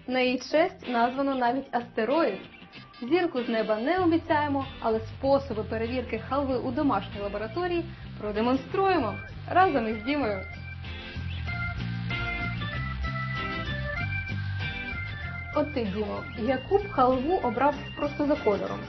На її честь названо навіть астероїд. Зірку з неба не обіцяємо, але способи перевірки халви у домашній лабораторії продемонструємо разом із Дімою. От ти, Дімо, яку б халву обрав просто за кольором?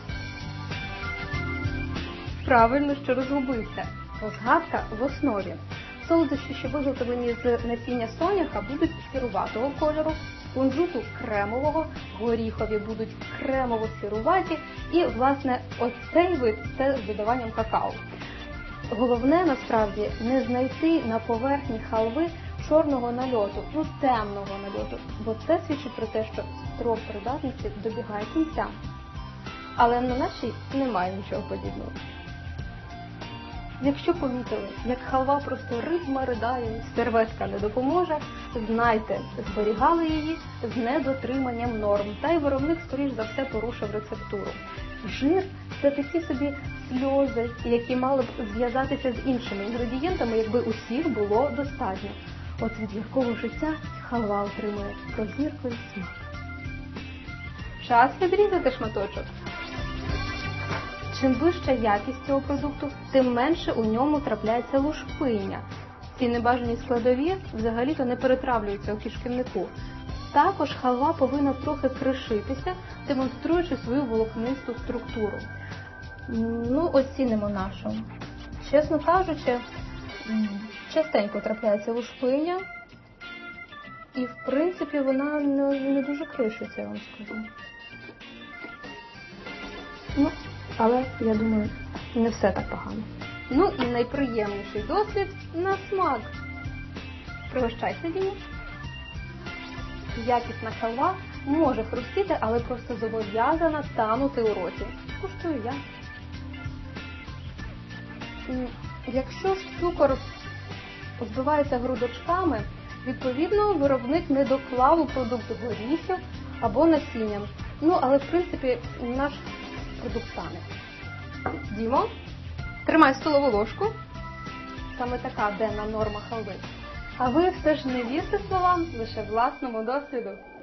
Правильно, що розгубився. Розгадка в основі. Солодощі, що виготовлені з насіння соняха, будуть сіруватого кольору, кунжуту кремового, горіхові будуть кремово-сіруваті і, власне, оцей вид – це з додаванням какао. Головне, насправді, не знайти на поверхні халви чорного нальоту, темного нальоту, бо це свідчить про те, що строк придатності добігає кінця. Але на нашій немає нічого подібного. Якщо помітили, як халва просто ритма ридає, серветка не допоможе, знайте, зберігали її з недотриманням норм, та й виробник, скоріш за все, порушив рецептуру. Жир – це такі собі сльози, які мали б зв'язатися з іншими інгредієнтами, якби усіх було достатньо. От від гіркого життя халва отримує прозіркий смак. Час відрізати шматочок. Чим вища якість цього продукту, тим менше у ньому трапляється лушпиння. Ці небажані складові взагалі-то не перетравлюються у кишківнику. Також халва повинна трохи кришитися, демонструючи свою волокнисту структуру. Оцінимо нашу. Чесно кажучи, частенько трапляється лушпиння. І, в принципі, вона не дуже кришиться, я вам скажу. Але, я думаю, не все так погано. І найприємніший досвід на смак. Пригощайся, Діма. Якісна халва може хрустіти, але просто зобов'язана танути у роті. Куштую я. Якщо ж цукор збивається грудочками, відповідно, виробник не доклав у продукт горіхів або насіння. Але, в принципі, наш продукт стане. Дімо, тримай столову ложку. Саме така денна норма халви. А ви все ж не вірте словам, лише власному досвіду.